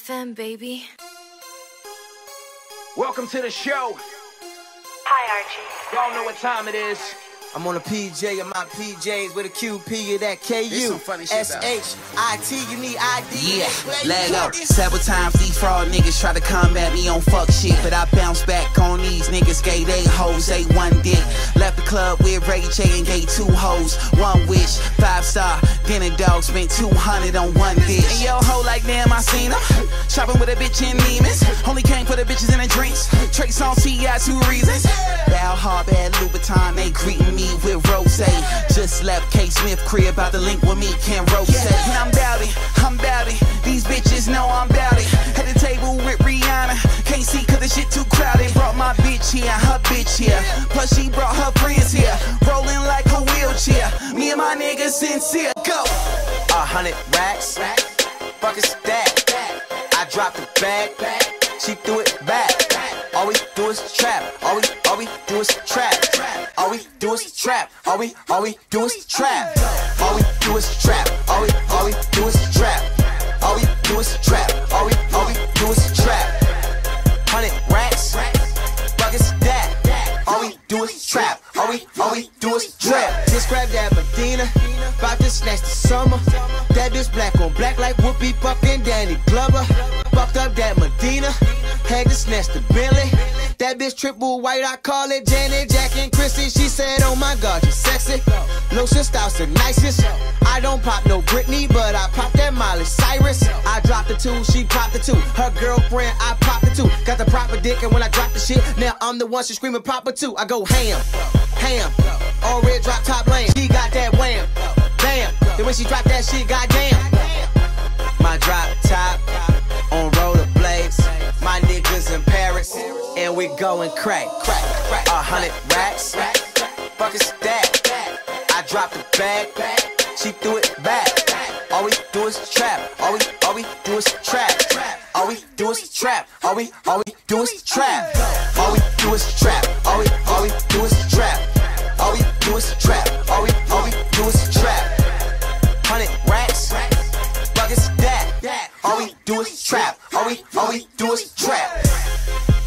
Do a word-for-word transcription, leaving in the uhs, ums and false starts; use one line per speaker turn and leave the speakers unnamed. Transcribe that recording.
F M, baby.
Welcome to the show.
Hi, Archie.
Y'all know what time it is.
I'm on a P J of my P Js with a Q P of that K U. S H I T, you need I D.
Yeah, leg up. Several times these fraud niggas try to come at me on fuck shit, but I bounce back on these niggas. Gave they hoes, they one dick. Left the club with Ray J and gave two hoes. One wish, five star, dinner dog, spent two hundred on one dish. And yo hoe like damn, I seen her. Shopping with a bitch in Neiman's. Only came for the bitches and the drinks. Trace on T I, two reasons. Bow hard, bad Louboutin, they greeting me with rose. Just left K Smith crib, about to link with me, can't rotate. And I'm bout it, I'm bout it. These bitches know I'm bout it. At the table with Rihanna, can't see cause the shit too crowded. Brought my bitch here, her bitch here. Plus she brought her friends here, rolling like a wheelchair. Me and my niggas sincere, go.
A hundred racks, fuck is that? I dropped the bag, she threw it back. All we do is trap, all we, all we do is trap. All we do is trap, all we, all we do is trap. All we do is trap, all we, all we do is trap. All we do is trap, all we, all we do is trap. Hundred racks, fuck is that? All we do is trap, all we, all we do is trap. Just grab that Medina, bout to snatch the summer. That bitch black on black like Whoopi, Buck and Danny Glover. Fucked up that Medina, had to snatch the Bentley. That bitch triple white, I call it Janet, Jack, and Chrissy. She said, oh my God, you sexy. Lotion style's the nicest. I don't pop no Britney, but I pop that Miley Cyrus. I dropped the two, she popped the two. Her girlfriend, I popped the two. Got the proper dick, and when I drop the shit, now I'm the one she screaming Papa too. I go ham, ham, all red drop top lane. She got that wham, bam. Then when she drop that shit, goddamn. My drop top on rollerblades. My niggas in Paris, and we going crack, crack, crack. A hundred racks, fuck is that? I dropped the bag, she threw it back. All we do is trap, all we, all we do is trap. All we do is trap, all we, all we do is trap. All we do is trap, all we, all we do is trap. All we do is trap, all we, all we do is trap. Hundred racks, fuck is that? All we do is trap, all we, all we do is trap.